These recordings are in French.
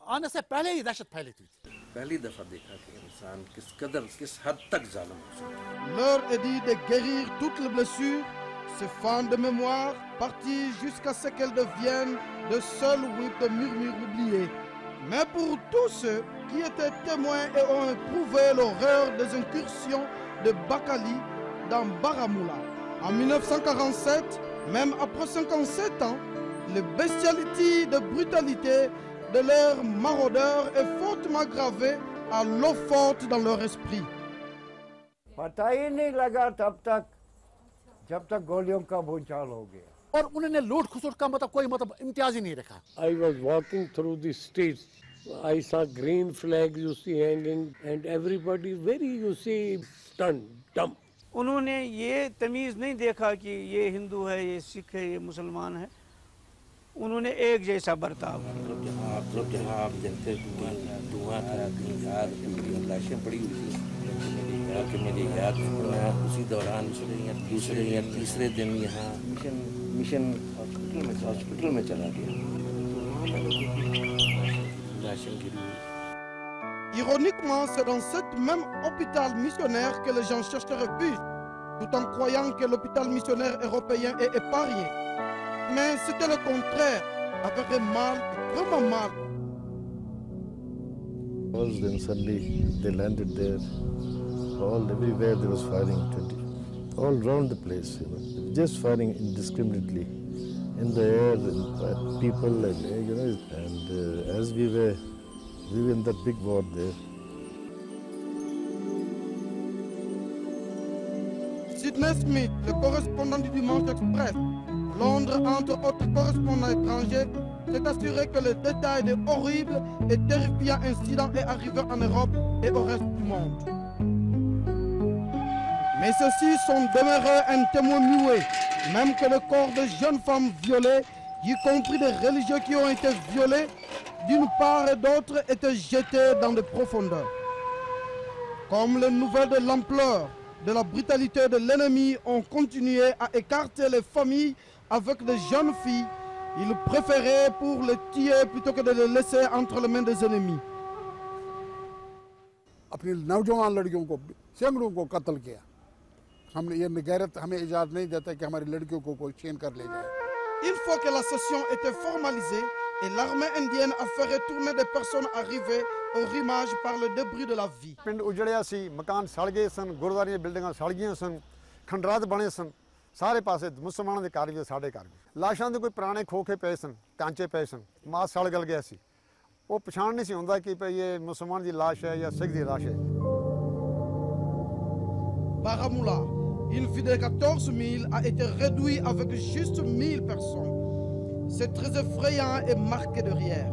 आने से पहले ही दहशत फैली थी। पहली दफा देखा कि इंसान किस हद तक जालिम हो सकता है। L'heure est dit de guérir toutes les blessures, ces fans de mémoire partis jusqu'à ce qu'elles deviennent de seuls whips de murmures oubliés. Mais pour tous ceux qui étaient témoins et ont éprouvé l'horreur des incursions de Bakali dans Baramoula. En 1947, même après 57 ans, le bestialité de brutalité de leurs maraudeurs est fortement gravé à l'eau forte dans leur esprit. पता ही नहीं लगा तब तक जब तक गोलियों का भूचाल हो गया। और उन्होंने लूट खसुट का मतलब कोई मतलब इम्तियाज ही नहीं रखा। I was walking through the streets. I saw green flags you see hanging and everybody very you see stunned, dumb. उन्होंने ये तमीज़ नहीं देखा कि ये हिंदू है, ये सिख है, ये मुसलमान है। उन्होंने एक जैसा बर्ताव। जहाँ आप जनते धुआं था, लाशें पड़ी हुई थी कि मेरी याद उसी दौरान दूसरे या तीसरे दिन यहाँ मिशन हॉस्पिटल में चला गया। लाशें गिरी हुई। Ironiquement, c'est dans cet même hôpital missionnaire que les gens cherchent refuge, tout en croyant que l'hôpital missionnaire européen est épargné. Mais c'était le contraire, avec mal, vraiment mal. Then suddenly they landed there. Everywhere there was firing, all around the place, just firing indiscriminately in the air, at people, and as we were in that big war there. Sidney Smith, le correspondant du Dimanche Express, Londres, entre autres correspondants étrangers, s'est assuré que le détail des horribles et terrifiants incidents est arrivé en Europe et au reste du monde. Mais ceux-ci sont demeurés un témoin muet, même que le corps de jeunes femmes violées, y compris des religieux qui ont été violés, d'une part et d'autre, étaient jetés dans des profondeurs. Comme les nouvelles de l'ampleur de la brutalité de l'ennemi ont continué à écarter les familles avec des jeunes filles, ils préféraient pour les tuer plutôt que de les laisser entre les mains des ennemis. अपनी नौजवान लड़कियों को सैकड़ों को कत्ल किया। हमने ये गैरत हमें इजाज़त नहीं देता कि हमारी लड़कियों को कोई छीन कर ले जाए। Une fois que la session était formalisée et l'armée indienne a fait retourner des personnes arrivées au rimage par le débris de la vie. पिंड उजड़िया सी, मकान सड़ गए सन, गुरुद्वारे दी बिल्डिंगां सड़ गईयां सन, खंडरात बने सन, सारे पासे मुसलमानों दे घर भी साडे घर भी। लाशां दे कोई पुराने खोखे पे सन, कांचे पे सन, मास सड़ गल गया सी। वो पछाण नहीं सी हुंदा कि ये मुसलमान दी लाश है या सिख दी लाश है। Baramoula, une ville de 14 000 a été réduite avec juste 1000 personnes. C'est très effrayant et marqué de rire.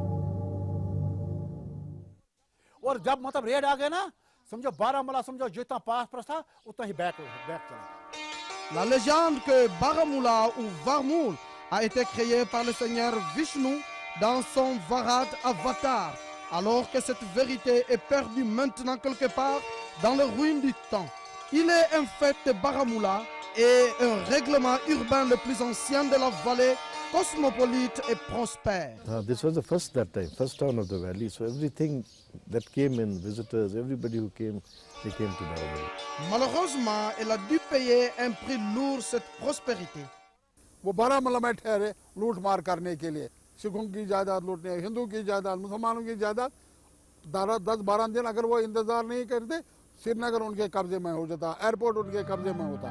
और जब मतलब रेड आ गए ना, समझो बारामूला समझो जितना पास पर था उतना ही बैक चला। La légende que Baramoula ou Varmoul a été créée par le Seigneur Vishnu dans son Varat Avatar, alors que cette vérité est perdue maintenant quelque part dans les ruines du temps. Il est en fait Baramoula et un règlement urbain le plus ancien de la vallée, cosmopolite et prospère. This was the first town of the valley, so everything that came in, visitors, everybody who came, they came to Baramoula. Malheureusement, elle a dû payer un prix lourd cette prospérité. वो बारामूला में ठहरे लूट मार करने के लिए, सिखों की जायदाद लूटने, हिंदू की जायदाद, मुसलमानों की जायदाद। 10-12 दिन अगर वो इंतजार नहीं करते, श्रीनगर उनके कब्जे में हो जाता, एयरपोर्ट उनके कब्जे में होता।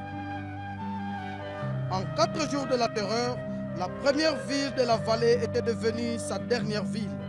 En 4 jours de la terreur, la première ville de la vallée était devenue sa dernière ville.